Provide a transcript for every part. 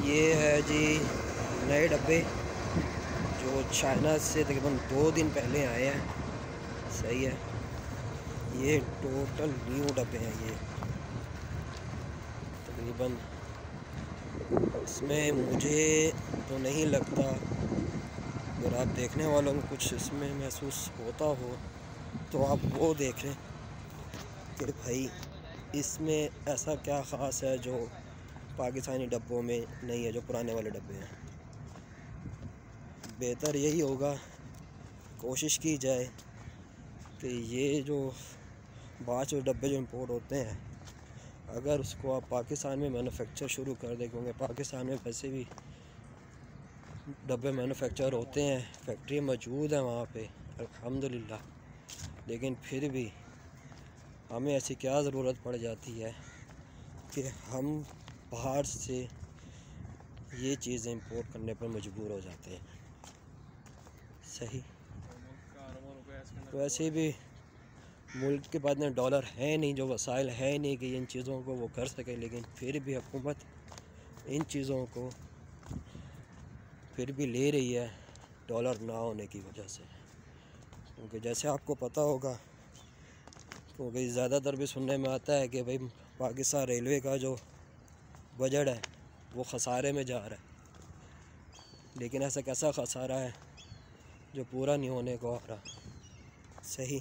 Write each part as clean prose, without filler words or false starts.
ये है जी नए डब्बे जो चाइना से तकरीबन 2 दिन पहले आए हैं। सही है, ये टोटल न्यू डब्बे हैं। ये तकरीबन इसमें मुझे तो नहीं लगता, अगर आप देखने वालों को कुछ इसमें महसूस होता हो तो आप वो देख लें कि भाई इसमें ऐसा क्या ख़ास है जो पाकिस्तानी डब्बों में नहीं है, जो पुराने वाले डब्बे हैं। बेहतर यही होगा, कोशिश की जाए कि ये जो बाहर जो डब्बे जो इंपोर्ट होते हैं, अगर उसको आप पाकिस्तान में मैन्युफैक्चर शुरू कर दें, क्योंकि पाकिस्तान में वैसे भी डब्बे मैन्युफैक्चर होते हैं, फैक्ट्री मौजूद है वहाँ पे अल्हम्दुलिल्लाह, लेकिन फिर भी हमें ऐसी क्या ज़रूरत पड़ जाती है कि हम बाहर से ये चीज़ें इंपोर्ट करने पर मजबूर हो जाते हैं। सही, वैसे भी मुल्क के पास में डॉलर है नहीं, जो वसाइल है नहीं कि इन चीज़ों को वो कर सके, लेकिन फिर भी हुकूमत इन चीज़ों को फिर भी ले रही है डॉलर ना होने की वजह से। क्योंकि जैसे आपको पता होगा, क्योंकि ज़्यादातर भी सुनने में आता है कि भाई पाकिस्तान रेलवे का जो बजट है वो ख़सारे में जा रहा है, लेकिन ऐसा कैसा ख़सारा है जो पूरा नहीं होने को आ रहा। सही,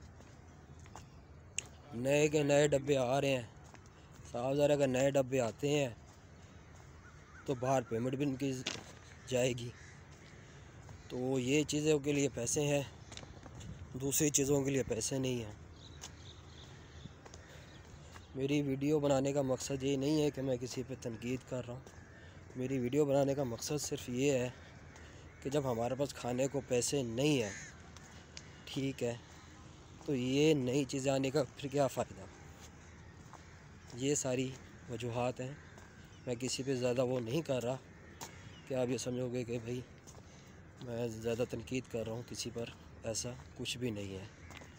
नए के नए डब्बे आ रहे हैं, साफ ज़रा अगर नए डब्बे आते हैं तो बाहर पेमेंट भी इनकी जाएगी, तो ये चीज़ों के लिए पैसे हैं, दूसरी चीज़ों के लिए पैसे नहीं हैं। मेरी वीडियो बनाने का मकसद ये नहीं है कि मैं किसी पे तनकीद कर रहा हूँ। मेरी वीडियो बनाने का मकसद सिर्फ ये है कि जब हमारे पास खाने को पैसे नहीं है, ठीक है, तो ये नई चीज़ें आने का फिर क्या फ़ायदा। ये सारी वजूहात हैं, मैं किसी पे ज़्यादा वो नहीं कर रहा कि आप ये समझोगे कि भाई मैं ज़्यादा तनकीद कर रहा हूँ किसी पर, ऐसा कुछ भी नहीं है।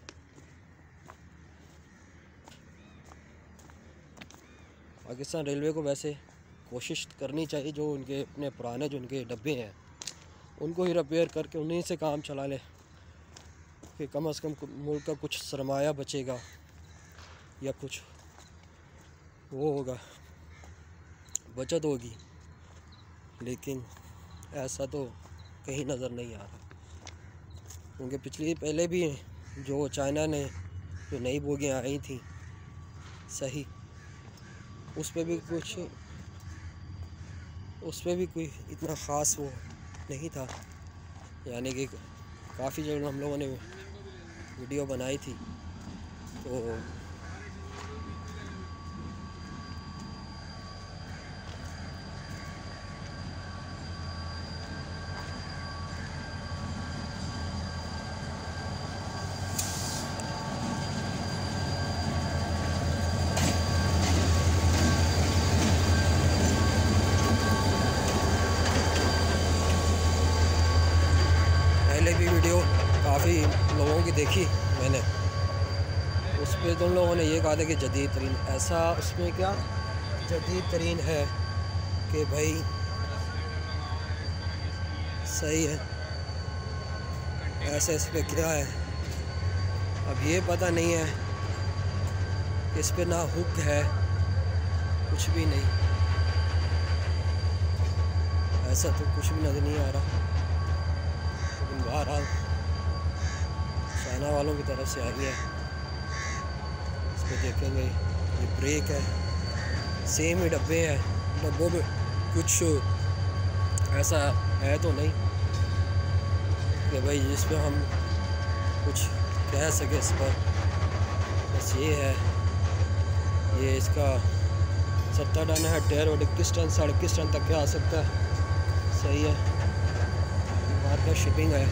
पाकिस्तान रेलवे को वैसे कोशिश करनी चाहिए, जो उनके अपने पुराने जो उनके डब्बे हैं उनको ही रिपेयर करके उन्हीं से काम चला ले, कि कम से कम मुल्क का कुछ सरमाया बचेगा या कुछ वो होगा, बचत होगी। लेकिन ऐसा तो कहीं नज़र नहीं आ रहा, क्योंकि पहले भी जो चाइना ने जो नई बोगियाँ आई थी, सही, उस पर भी कोई इतना ख़ास वो नहीं था, यानी कि काफ़ी जगह हम लोगों ने वीडियो बनाई थी, तो पहले भी वीडियो काफ़ी लोगों की देखी मैंने, उस पर तो उन लोगों ने ये कहा था कि जदीद तरीन, ऐसा उसमें क्या जदीद तरीन है कि भाई सही है, ऐसा इस पर क्या है। अब ये पता नहीं है कि इस पर ना हुक है, कुछ भी नहीं, ऐसा तो कुछ भी नज़र नहीं आ रहा। लेकिन बहरहाल चाइना वालों की तरफ से आई है, इस पर देखेंगे। ये ब्रेक है, सेम ही डब्बे हैं, डब्बों में कुछ ऐसा है तो नहीं कि भाई जिस पे हम कुछ कह सके इस पर। बस ये है, ये इसका 70 टन है, टायर और 21 टन 21.5 टन तक के आ सकता है। सही है, बाहर का शिपिंग है।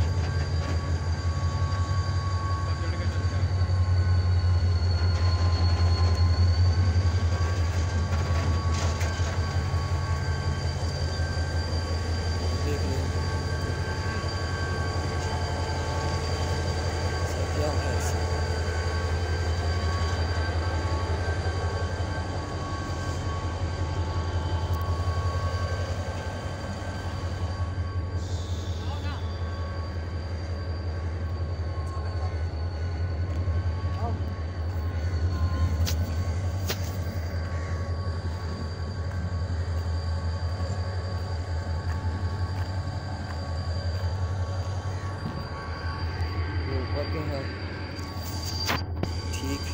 देख लो क्या है ऐसे। चुके हैं ठीक।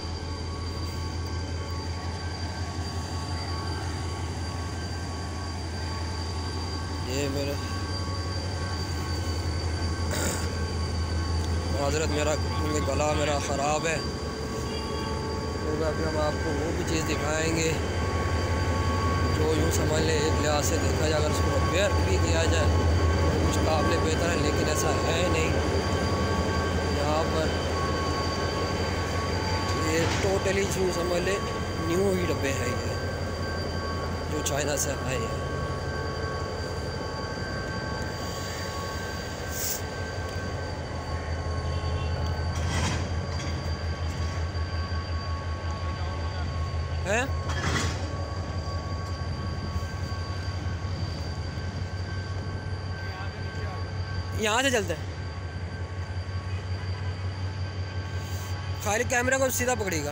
ये मेरे माज़रत, मेरा गला मेरा ख़राब है, तो अभी हम आपको वो भी चीज़ दिखाएंगे जो यूँ समझ लें एक लिहाज से देखा जाए अगर उसको रिपेयर भी किया जाए तो कुछ काबिल बेहतर है, लेकिन ऐसा है नहीं। यहाँ पर ये टोटली यूँ समझ लें न्यू ही डब्बे हैं ये जो चाइना से आए हैं। हैं यहाँ से चलते हैं, खाली कैमरा को सीधा पकड़ेगा।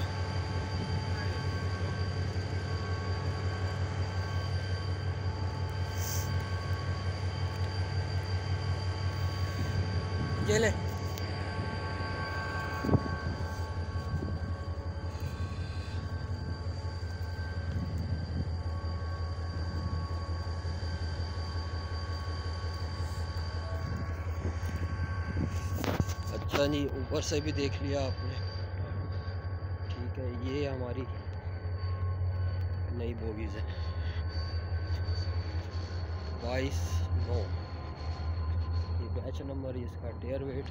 ये ले अच्छा जी, ऊपर से भी देख लिया आपने, ठीक है। ये हमारी नई बोगीज़ है 22/9, ये बैच नंबर, इसका टायर वेट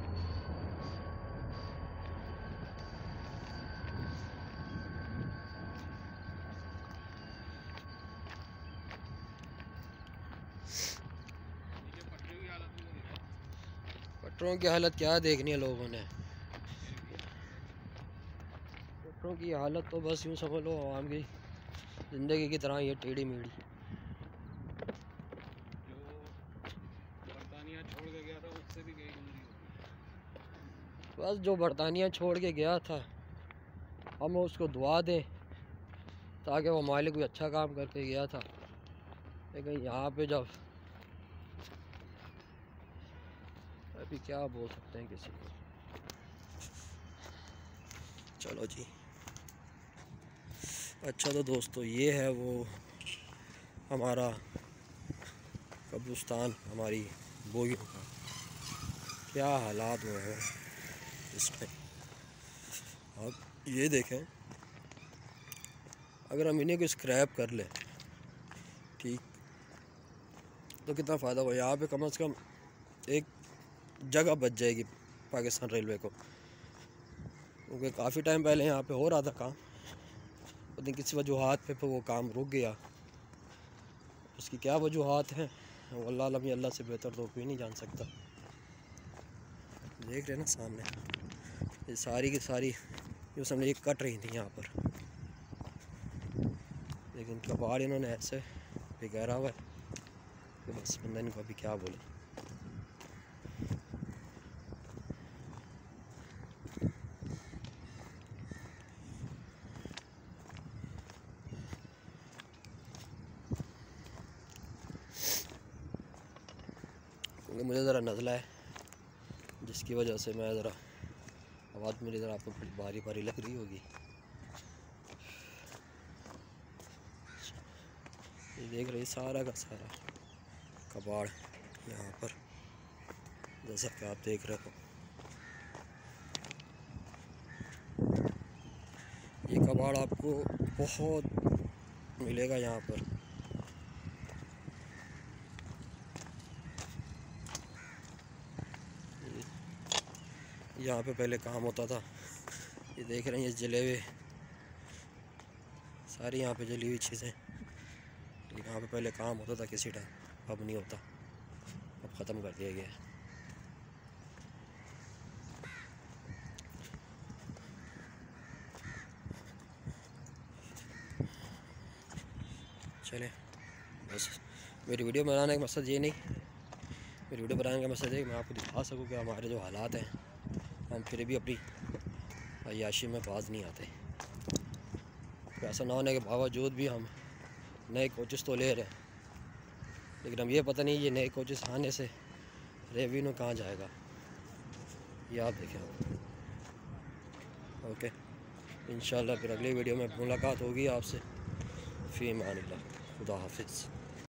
पटरों की हालत क्या देखनी है लोगों ने। पटरों की हालत तो बस यूँ समझ लो आवाम की ज़िंदगी की तरह ये टेढ़ी मेढ़ी। बस जो बरतानिया छोड़ के गया था हम उसको दुआ दें ताकि वो मालिक भी अच्छा काम करके गया था, लेकिन यहाँ पे जब अभी क्या बोल सकते हैं किसी को। चलो जी, अच्छा तो दोस्तों ये है वो हमारा कब्रिस्तान, हमारी बोगियों का क्या हालात हुए हैं इसमें। आप ये देखें, अगर हम इन्हें को स्क्रैप कर लें ठीक तो कितना फ़ायदा हुआ। यहाँ पे कम से कम एक जगह बच जाएगी पाकिस्तान रेलवे को, क्योंकि काफ़ी टाइम पहले यहाँ पे हो रहा था काम, लेकिन किसी वजूहात पे वो काम रुक गया। उसकी क्या वजूहात हैं वल्लाह आलम, अल्लाह से बेहतर तो कोई नहीं जान सकता। देख रहे ना सामने, ये सारी की सारी जो समझे कट रही थी यहाँ पर, लेकिन कबाड़ इन्होंने ऐसे बिगाड़ा हुआ है कि बस बंदा इनको अभी क्या बोले। क्योंकि मुझे ज़रा नज़ला है जिसकी वजह से मैं ज़रा आवाज़ मेरी ज़रा आपको बड़ी भारी भारी लग रही होगी। ये देख रही सारा का सारा कबाड़ यहाँ पर, जैसा कि आप देख रहे हो। ये कबाड़ आपको बहुत मिलेगा यहाँ पर। यहाँ पे पहले काम होता था, ये देख रहे हैं ये जले हुए सारी यहाँ पे जली हुई चीज़ें। यहाँ पे पहले काम होता था किसी टाइम, अब नहीं होता, अब ख़त्म कर दिया गया है। चले बस, मेरी वीडियो बनाने का मकसद ये नहीं, मेरी वीडियो बनाने का मकसद है कि मैं आपको दिखा सकूँ कि हमारे जो हालात हैं, हम फिर भी अपनी अय्याशी में बाज नहीं आते। पैसा ना होने के बावजूद भी हम नए कोचेस तो ले रहे हैं, लेकिन हम ये पता नहीं ये नए कोचेस आने से रेवेन्यू कहाँ जाएगा। याद देखें आप। ओके, इंशाल्लाह फिर अगली वीडियो में मुलाकात होगी आपसे। फ़ी अमानिल्लाह, खुदा हाफिज़।